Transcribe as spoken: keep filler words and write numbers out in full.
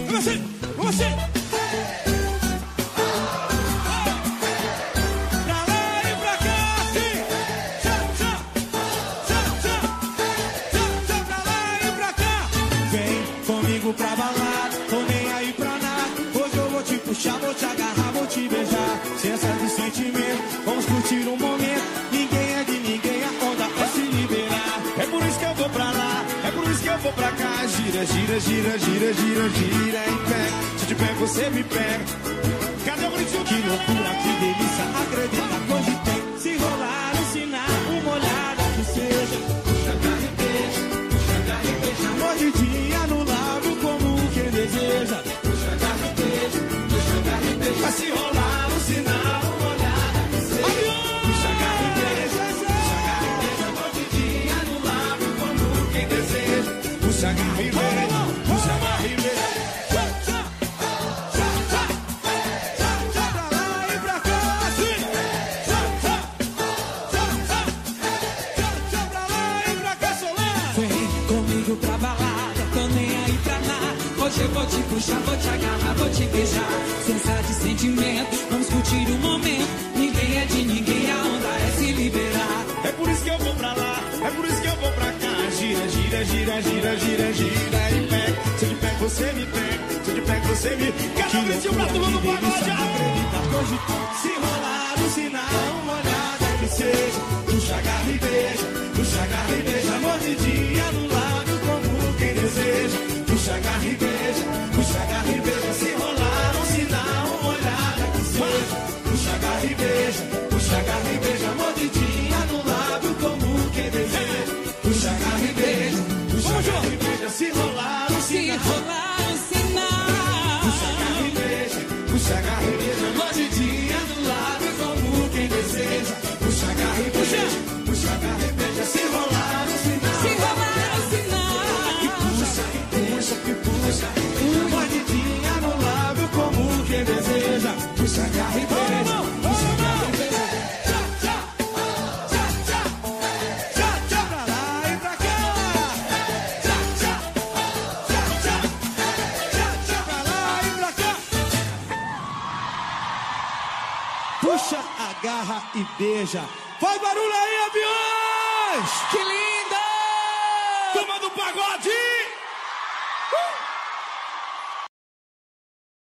você, você. Pra lá e pra cá, sim. Tchau, tchau. Tchau, tchau. Tchau, tchau, pra lá e pra cá. Vem comigo pra balada, tô nem aí pra nada. Hoje eu vou te puxar, vou te agarrar, vou te beijar. Sensa de sentimento, vamos curtir um momento. Ninguém é de ninguém, a onda é se liberar. É por isso que eu vou pra lá, é por isso que eu vou pra cá. Gira, gira, gira, gira, gira, gira em pé. Se te pego, você me pega. Cadê o grito? Que loucura, que delícia, acredita que hoje tem. Se rolar um sinal, uma olhada que seja. Puxa, agarra e beija, puxa, agarra e beija. Mordidinha no lábio como quem deseja. Puxa, agarra e beija, puxa, agarra e beija. Mas se rolar um sinal, uma olhada que seja. Puxa, agarra e beija, puxa, agarra e beija. Mordidinha no lábio como quem deseja. Puxa, agarra e beija, puxa, agarra e beija. Pra balada, tô nem aí pra nada. Hoje eu vou te puxar, vou te agarrar, vou te beijar. Sensa de sentimento, vamos curtir o momento. Ninguém é de ninguém, a onda é se liberar. É por isso que eu vou pra lá, é por isso que eu vou pra cá. Gira, gira, gira, gira, gira, gira e pega. Se eu te pego, você me pega. Se eu te pego, você me pega. Cada vez que o prato no pagode, acredita hoje. Se rolar no sinal, uma olhada que seja. Puxa, agarra e beija, puxa, agarra e beija. Mordidinha no lábio como quem deseja. Puxa, agarra e beija, puxa, agarra e beija. Se rolar um sinal, uma olhada que seja. Puxa, agarra e beija, puxa, agarra e beija. Mordidinha no lábio como quem deseja. Puxa, agarra e beija, puxa, agarra e beija. Se rolar um sinal, se rolar um sinal. Puxa, agarra e beija, puxa, agarra e beija. Mordidinha no lábio como quem deseja. Puxa, agarra e beija, puxa, agarra e beija. Se rolar um sinal, se rolar um sinal. Que puxa, que puxa, que puxa. Mordidinha no lábio como quem deseja. Puxa, agarra e beija, puxa, agarra e beija. Tchau, tchau, tchau, tchau. Tchau, tchau, pra lá e pra cá. Tchau, tchau, tchau, tchau. Tchau, tchau, pra lá e pra cá. Puxa, agarra e beija. Faz barulho aí, aviões! Que lindo! Turma do pagode!